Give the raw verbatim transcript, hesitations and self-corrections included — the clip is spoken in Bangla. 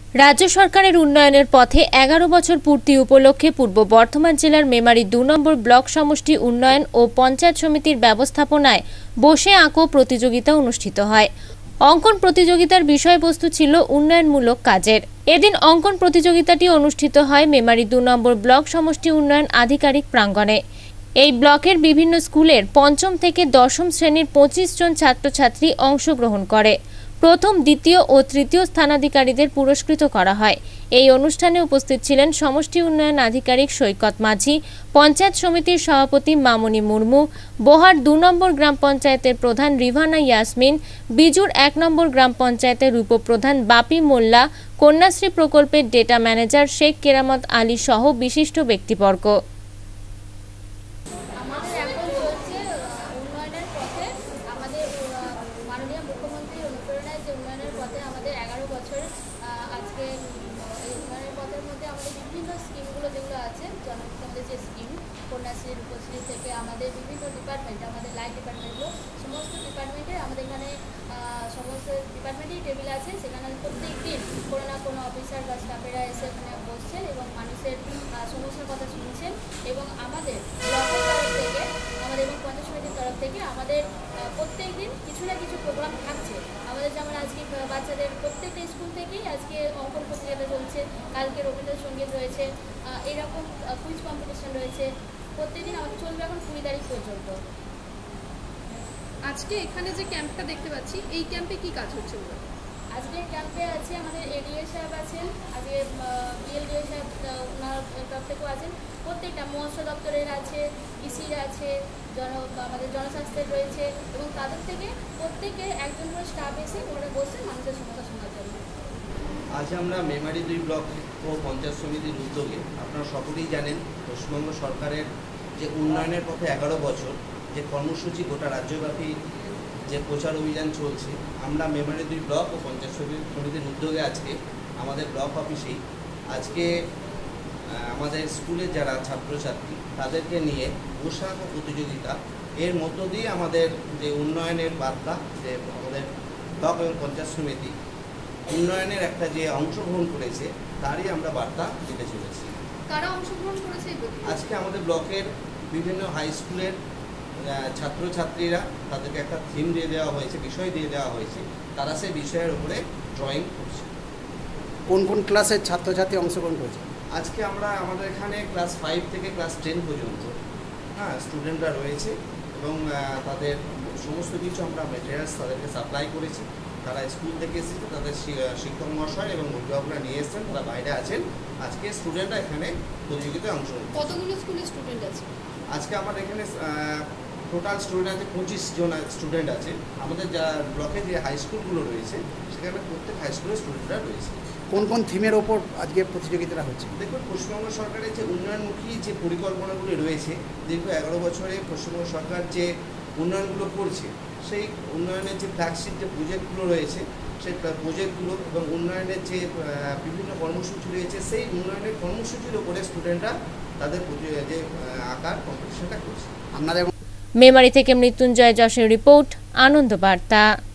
রাজ্য সরকারের উন্নয়নের পথে এগারো বছর পূর্তি উপলক্ষে পূর্ব বর্ধমান জেলার মেমারি দু নম্বর ব্লক সমষ্টি উন্নয়ন ও পঞ্চায়েত সমিতির ব্যবস্থাপনায় বসে আঁকো প্রতিযোগিতা অনুষ্ঠিত হয়। অঙ্কন প্রতিযোগিতার বিষয়বস্তু ছিল উন্নয়নমূলক কাজের। এদিন অঙ্কন প্রতিযোগিতাটি অনুষ্ঠিত হয় মেমারি দু নম্বর ব্লক সমষ্টি উন্নয়ন আধিকারিক প্রাঙ্গণে। এই ব্লকের বিভিন্ন স্কুলের পঞ্চম থেকে দশম শ্রেণীর পঁচিশ জন ছাত্রছাত্রী অংশগ্রহণ করে। প্রথম, দ্বিতীয় ও তৃতীয় স্থানাধিকারীদের পুরস্কৃত করা হয়। এই অনুষ্ঠানে উপস্থিত ছিলেন সমষ্টি উন্নয়ন আধিকারিক সৈকত মাঝি, পঞ্চায়েত সমিতির সভাপতি মামনি মুর্মু, বোহার দু নম্বর গ্রাম পঞ্চায়েতের প্রধান রিভানা ইয়াসমিন, বিজুর এক নম্বর গ্রাম পঞ্চায়েতের উপপ্রধান বাপি মোল্লা, কন্যাশ্রী প্রকল্পের ডেটা ম্যানেজার শেখ কেরামত আলী সহ বিশিষ্ট ব্যক্তিবর্গ। উন্নয়নের পথে আমাদের এগারো বছর আজকে এই উন্নয়নের পথের মধ্যে আমাদের বিভিন্ন স্কিমগুলো যেগুলো আছে, জনগণের যে স্কিম কন্যাশ্রী রূপশ্রী থেকে আমাদের বিভিন্ন ডিপার্টমেন্ট, আমাদের লাইট ডিপার্টমেন্টগুলো সমস্ত ডিপার্টমেন্টে আমাদের এখানে সমস্ত ডিপার্টমেন্টেই টেবিল আছে। সেখানে প্রত্যেক দিন কোনো না কোনো অফিসার বা স্টাফেরা এসে ওখানে বসছেন এবং মানুষের সমস্যার কথা শুনছেন। এবং আমাদের ব্লকের তরফ থেকে আমাদের এবং পঞ্চায়েত সমিতির তরফ থেকে আমাদের প্রত্যেক দিন কিছু না কিছু প্রোগ্রাম থাকছে। আমাদের যেমন আজকে বাচ্চাদের প্রত্যেকটা স্কুল থেকেই আজকে অঙ্কন প্রতিযোগিতা চলছে, কালকে রবীন্দ্রসঙ্গীত রয়েছে, এরকম কুইজ কম্পিটিশন রয়েছে। প্রত্যেকদিন আমাদের চলবে এখন কুড়ি তারিখ পর্যন্ত। আজকে এখানে যে ক্যাম্পটা দেখতে পাচ্ছি, এই ক্যাম্পে কি কাজ হচ্ছে? আজকের ক্যাম্পে আছে আমাদের এডিএ সাহেব আছেন, আজকে বিএলডিও সাহেব ওনার তরফ থেকেও আছেন, প্রত্যেকটা মৎস্য দপ্তরের আছে, ইসির আছে, জন আমাদের জনস্বাস্থ্যের রয়েছে এবং তাদের থেকে প্রত্যেকে একজন করে স্টাফ এসে ওরা বসে মানুষের সমস্যা শোনার জন্য। আজ আমরা মেমারি দুই ব্লক ও পঞ্চায়েত সমিতির উদ্যোগে, আপনারা সকলেই জানেন পশ্চিমবঙ্গ সরকারের যে উন্নয়নের পথে এগারো বছর যে কর্মসূচি গোটা রাজ্যব্যাপী যে প্রচার অভিযান চলছে, আমরা মেমারি দুই ব্লক ও পঞ্চায়েত সমিতির উদ্যোগে আজকে আমাদের ব্লক অফিসেই আজকে আমাদের স্কুলের যারা ছাত্রছাত্রী তাদেরকে নিয়ে পোশাক ও প্রতিযোগিতা এর মধ্য দিয়ে আমাদের যে উন্নয়নের বার্তা, যে আমাদের ব্লক এবং পঞ্চায়েত সমিতি উন্নয়নের একটা যে অংশগ্রহণ করেছে তারই আমরা বার্তা দিতে চলেছি। কারা অংশগ্রহণ করেছে? আজকে আমাদের ব্লকের বিভিন্ন হাই স্কুলের ছাত্রছাত্রীরা, তাদেরকে একটা থিম দিয়ে দেওয়া হয়েছে, বিষয় দিয়ে দেওয়া হয়েছে, তারা সেই বিষয়ের উপরে ড্রয়িং করছে। কোন কোন ক্লাসের ছাত্রছাত্রী অংশগ্রহণ করেছে? আজকে আমরা আমাদের এখানে ক্লাস ফাইভ থেকে ক্লাস টেন পর্যন্ত হ্যাঁ স্টুডেন্টরা রয়েছে এবং তাদের সমস্ত কিছু আমরা মেটেরিয়ালস তাদেরকে সাপ্লাই করেছি। তারা স্কুল থেকে এসেছে, তাদের শিক্ষক মহাশয় এবং অভিভাবকরা নিয়ে এসেছেন, তারা বাইরে আছেন। আজকে স্টুডেন্টরা এখানে প্রতিযোগিতায় অংশগ্রহণ। কতগুলো স্কুলের স্টুডেন্ট আছে? আজকে আমাদের এখানে টোটাল স্টুডেন্ট আছে পঁচিশ জন স্টুডেন্ট আছে। আমাদের যা ব্লকে যে হাই স্কুলগুলো রয়েছে সেখানে প্রত্যেক হাই স্কুলের স্টুডেন্টরা রয়েছে। কোন কোন থিমের ওপর আজকে প্রতিযোগিতাটা হচ্ছে? দেখুন, পশ্চিমবঙ্গ সরকারের যে উন্নয়নমুখী যে পরিকল্পনাগুলি রয়েছে, দীর্ঘ এগারো বছরে পশ্চিমবঙ্গ সরকার যে উন্নয়নগুলো করছে, সেই উন্নয়নের যে ফ্ল্যাগশিপ যে প্রজেক্টগুলো রয়েছে, সেই প্রজেক্টগুলো এবং উন্নয়নের যে বিভিন্ন কর্মসূচি রয়েছে, সেই উন্নয়নের কর্মসূচির ওপরে স্টুডেন্টরা তাদের যে আঁকার কম্পিটিশনটা করছে। আপনাদের মেমারি থেকে মৃত্যুঞ্জয় যশের রিপোর্ট, আনন্দ বার্তা।